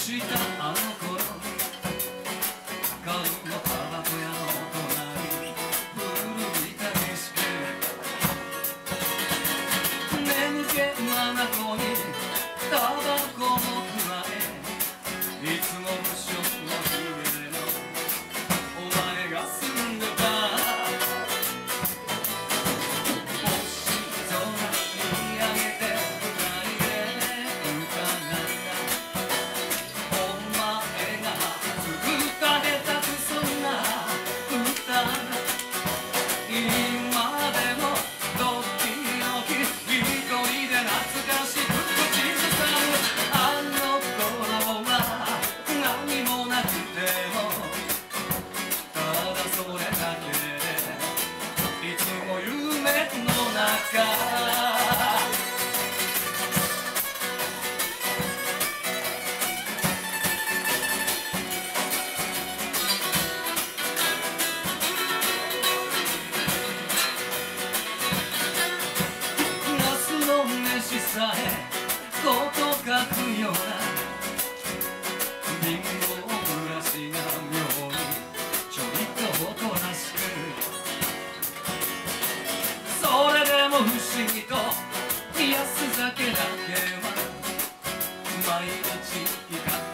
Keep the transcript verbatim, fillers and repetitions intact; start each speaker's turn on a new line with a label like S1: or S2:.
S1: したあの頃、角のタバコ屋の隣、古い旅して眠気まなこにタバコをくわえ、いつも無性の家でのお前が住んでた星空見上げて二人で伺ったお前が作った下手くそな歌、今でも時々一人で懐かしく口ずさむあの頃は何もなくてもただそれだけでいつも夢の中夏の飯さえこと書くような貧乏暮らしが妙にちょいとおとなしく、それでも不思議と安酒だけは毎日光って